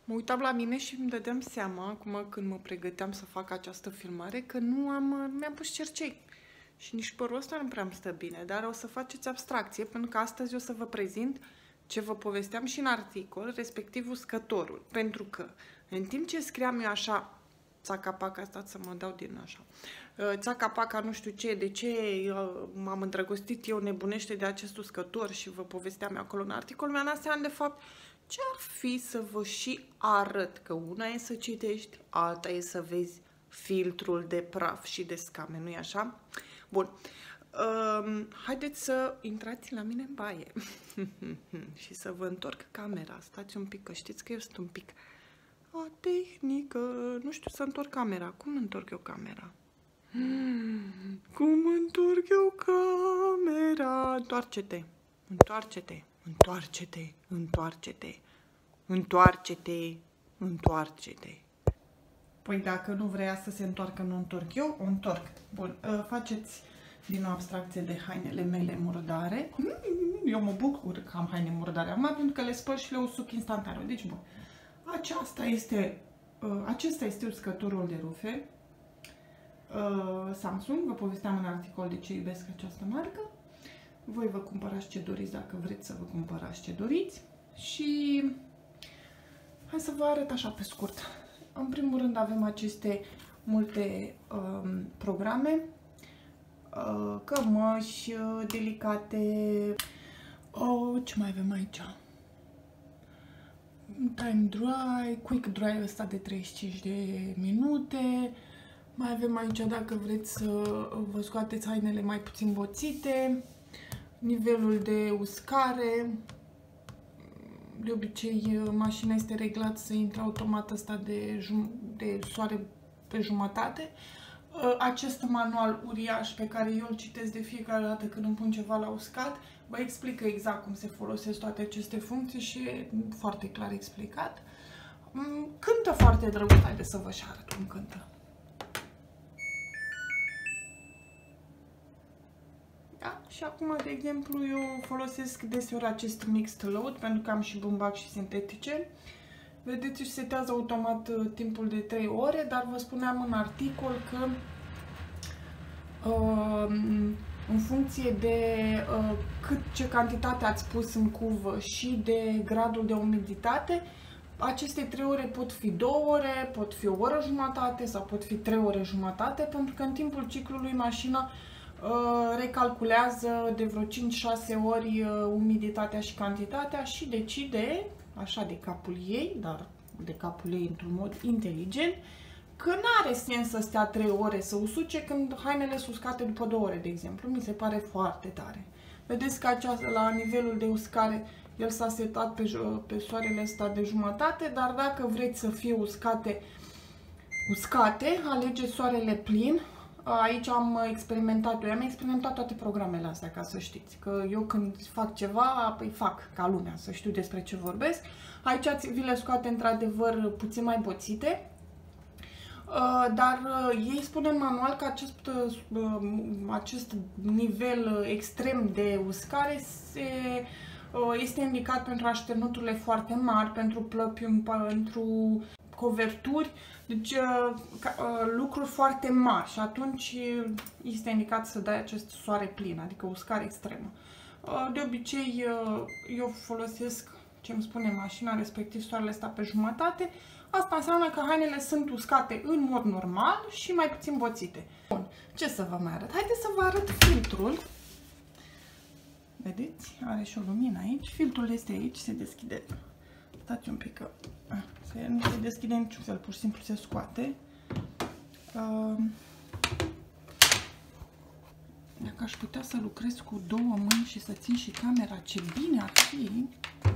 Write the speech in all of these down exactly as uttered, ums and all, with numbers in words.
Mă uitam la mine și îmi dădeam seama, acum când mă pregăteam să fac această filmare, că nu am, mi-am pus cercei. Și nici părul ăsta nu prea îmi stă bine, dar o să faceți abstracție, pentru că astăzi o să vă prezint ce vă povesteam și în articol, respectiv uscătorul. Pentru că, în timp ce scriam eu așa, țaca-paca, stați să mă dau din așa, țaca-paca, nu știu ce, de ce m-am îndrăgostit eu nebunește de acest uscător și vă povesteam eu acolo în articol, mi-am dat seama de fapt ce ar fi să vă și arăt, că una e să citești, alta e să vezi filtrul de praf și de scame, nu-i așa? Bun. Um, haideți să intrați la mine în baie și să vă întorc camera. Stați un pic, că știți că eu sunt un pic a tehnică. Nu știu să întorc camera. Cum întorc eu camera? Hmm, cum întorc eu camera? Întoarce-te, întoarce-te, întoarce-te, întoarce-te, întoarce-te, întoarce-te. Păi dacă nu vrea să se întoarcă, nu întorc eu, o întorc. Bun, faceți din o abstracție de hainele mele murdare. Eu mă bucur că am haine murdare acum, pentru că le spăl și le usuc instantaneu. Deci, bun, aceasta este, acesta este uscătorul de rufe Samsung. Vă povesteam în articol de ce iubesc această marcă. Voi vă cumpărați ce doriți dacă vreți să vă cumpărați ce doriți. Și hai să vă arăt așa pe scurt. În primul rând avem aceste multe um, programe, uh, cămăși uh, delicate. Oh, ce mai avem aici? Time dry, quick dry ăsta de treizeci și cinci de minute. Mai avem aici, dacă vreți să vă scoateți hainele mai puțin boțite, nivelul de uscare. De obicei, mașina este reglat să intre automat ăsta de, de soare pe jumătate. Acest manual uriaș pe care eu îl citesc de fiecare dată când îmi pun ceva la uscat, vă explică exact cum se folosesc toate aceste funcții și e foarte clar explicat. Cântă foarte drăguț, haideți să vă și arăt cum cântă. Da? Și acum, de exemplu, eu folosesc deseori acest Mixed Load pentru că am și bumbac și sintetice. Vedeți, își setează automat timpul de trei ore, dar vă spuneam în articol că uh, în funcție de uh, cât ce cantitate ați pus în cuvă și de gradul de umiditate, aceste trei ore pot fi două ore, pot fi o oră jumătate sau pot fi trei ore jumătate, pentru că în timpul ciclului mașina recalculează de vreo cinci șase ori umiditatea și cantitatea și decide, așa de capul ei, dar de capul ei într-un mod inteligent, că n-are sens să stea trei ore să usuce când hainele sunt uscate după două ore, de exemplu. Mi se pare foarte tare. Vedeți că aceasta, la nivelul de uscare, el s-a setat pe, pe soarele ăsta de jumătate, dar dacă vreți să fie uscate, uscate, alegeți soarele plin. Aici am experimentat, eu am experimentat toate programele astea, ca să știți, că eu când fac ceva, îi fac ca lumea, să știu despre ce vorbesc. Aici vi le scoate într-adevăr puțin mai boțite, dar ei spun în manual că acest, acest nivel extrem de uscare se, este indicat pentru așternuturile foarte mari, pentru plăpi, pentru coverturi, deci lucruri foarte mari și atunci este indicat să dai acest soare plin, adică uscare extremă. De obicei eu folosesc ce îmi spune mașina, respectiv soarele ăsta pe jumătate. Asta înseamnă că hainele sunt uscate în mod normal și mai puțin boțite. Bun, ce să vă mai arăt? Haideți să vă arăt filtrul. Vedeți? Are și o lumină aici. Filtrul este aici, se deschide. Stați un pic că se, nu se deschide niciun fel, pur și simplu se scoate. Uh, dacă aș putea să lucrez cu două mâini și să țin și camera, ce bine ar fi!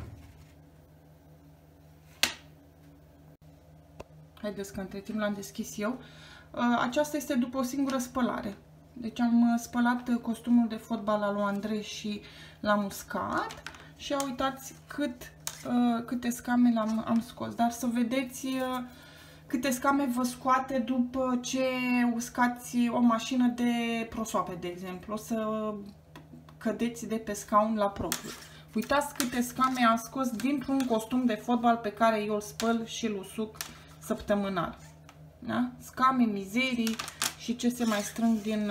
Haideți că între timp l-am deschis eu. Uh, aceasta este după o singură spălare. Deci am spălat costumul de fotbal al lui Andrei și l-am uscat și uitați cât Uh, câte scame am, am scos, dar să vedeți uh, câte scame vă scoate după ce uscați o mașină de prosoape, de exemplu, o să cădeți de pe scaun la propriu. Uitați câte scame a scos dintr-un costum de fotbal pe care eu îl spăl și îl usuc săptămânal. Da? Scame, mizerii și ce se mai strâng din,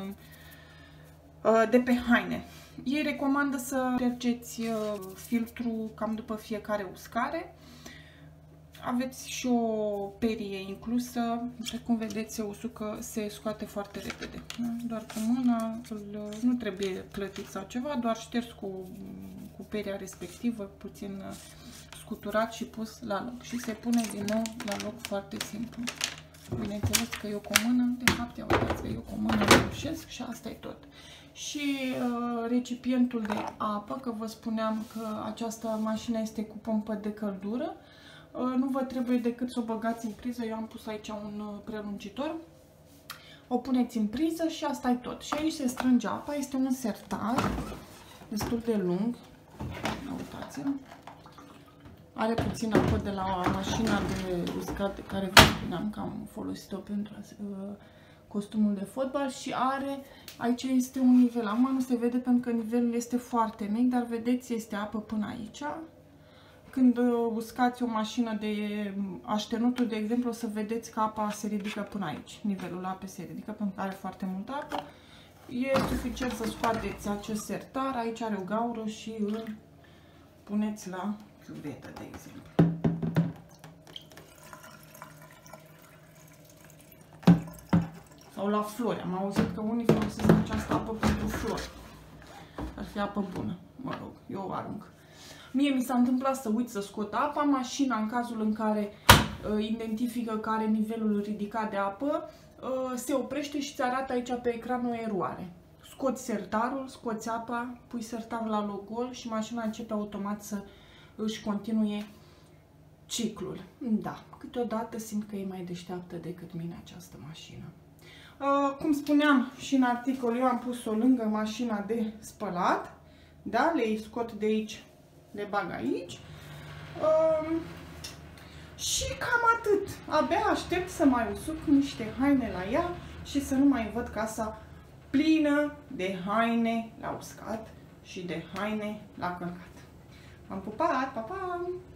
de pe haine. Ei recomandă să ștergeți filtrul cam după fiecare uscare. Aveți și o perie inclusă, cum vedeți se usucă, se scoate foarte repede. Da? Doar cu mâna, nu trebuie plătit sau ceva, doar șters cu, cu peria respectivă, puțin scuturat și pus la loc. Și se pune din nou la loc foarte simplu. Bineînțeles că eu cu o mână, de fapt, ia uitați că eu cu o mână reușesc și asta e tot. Și uh, recipientul de apă, că vă spuneam că această mașină este cu pompă de căldură. Nu vă trebuie decât să o băgați în priză, eu am pus aici un prelungitor, o puneți în priză și asta e tot. Și aici se strânge apa, este un sertar destul de lung, uitați-l, are puțin apă de la mașina de uscat de care vă spuneam că am folosit-o pentru costumul de fotbal și are, aici este un nivel, acum nu se vede pentru că nivelul este foarte mic, dar vedeți, este apă până aici. Când uscați o mașină de așternutul, de exemplu, o să vedeți că apa se ridică până aici. Nivelul apei se ridică pentru că are foarte multă apă. E suficient să scoateți acest sertar. Aici are o gaură și îl puneți la chiuvetă, de exemplu. Sau la flori. Am auzit că unii folosesc această apă pentru flori. Ar fi apă bună. Mă rog, eu o arunc. Mie mi s-a întâmplat să uit să scot apa, mașina în cazul în care uh, identifică că are nivelul ridicat de apă, uh, se oprește și îți arată aici pe ecran o eroare. Scoți sertarul, scoți apa, pui sertarul la loc gol și mașina începe automat să își continue ciclul. Da, câteodată simt că e mai deșteaptă decât mine această mașină. Uh, cum spuneam și în articol, eu am pus-o lângă mașina de spălat, da, le scot de aici, le bag aici um, și cam atât. Abia aștept să mai usuc niște haine la ea și să nu mai văd casa plină de haine la uscat și de haine la călcat. M-am pupat, pa, pa!